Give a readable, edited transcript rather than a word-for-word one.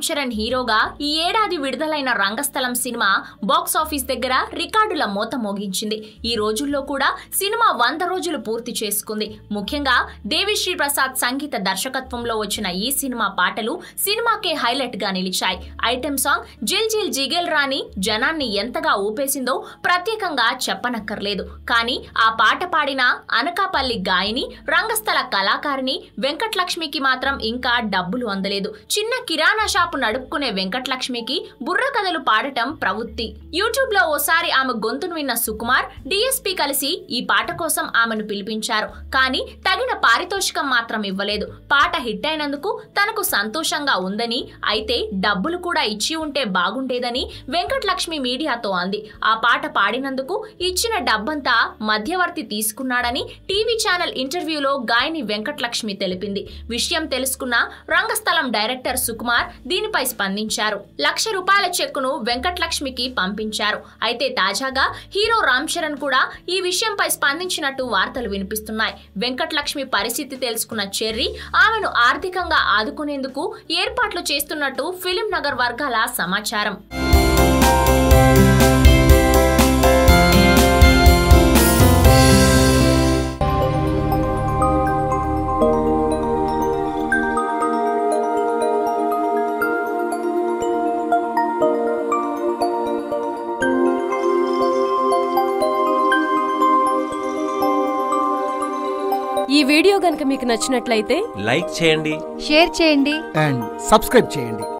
చరణ్ హీరోగా ఈ ఏడాది విడుదలైన రంగస్థలం సినిమా బాక్స్ ఆఫీస్ దగ్గర రికార్డుల మోత మోగించింది. ఈ రోజుల్లో కూడా సినిమా 100 రోజులు పూర్తి చేసుకుంది. ముఖ్యంగా దేవిశ్రీ ప్రసాద్ సంగీత దర్శకత్వంలో వచ్చిన ఈ సినిమా పాటలు సినిమాకే హైలైట్ గా నిలిచాయి. ఐటెం సాంగ్ జిల్ జిల్ జిగేల్ రాణి జనాన్ని ఎంతగా ఊపేసిందో ప్రత్యేకంగా చెప్పనక్కర్లేదు. కానీ ఆ పాట పాడిన అనకాపల్లి గాయని, రంగస్థల కళాకారిణి వెంకటలక్ష్మికి మాత్రం ఇంకా డబ్బులు అందలేదు. చిన్న కిరాణా షాపు నడుపుకునే వెంకటలక్ష్మికి బుర్ర కథలు పాడటం ప్రవృత్తి. యూట్యూబ్ లో ఓసారి ఆమె గొంతును విన్న సుకుమార్, డిఎస్పీ కలిసి ఈ పాట కోసం ఆమెను పిలిపించారు. కానీ తగిన పారితోషికం మాత్రం ఇవ్వలేదు. పాట హిట్ అయినందుకు తనకు సంతోషంగా ఉందని, అయితే డబ్బులు కూడా ఇచ్చి ఉంటే బాగుండేదని వెంకటలక్ష్మి మీడియాతో అంది. ఆ పాట పాడినందుకు ఇచ్చిన డబ్బంతా మధ్యవర్తి తీసుకున్నాడని టీవీ ఛానల్ ఇంటర్వ్యూలో గాయని వెంకటలక్ష్మి తెలిపింది. విషయం తెలుసుకున్న రంగస్థలం డైరెక్టర్ సుకుమార్ దీనిపై స్పందించారు. ₹1,00,000 చెక్కును వెంకటలక్ష్మికి పంపించారు. అయితే తాజాగా హీరో రామ్ చరణ్ కూడా ఈ విషయంపై స్పందించినట్టు వార్తలు వినిపిస్తున్నాయి. వెంకటలక్ష్మి పరిస్థితి తెలుసుకున్న చెర్రీ ఆమెను ఆర్థికంగా ఆదుకునేందుకు ఏర్పాట్లు చేస్తున్నట్టు ఫిలిం నగర్ వర్గాల సమాచారం. ఈ వీడియో గనుక మీకు నచ్చినట్లయితే లైక్ చేయండి, షేర్ చేయండి అండ్ సబ్స్క్రైబ్ చేయండి.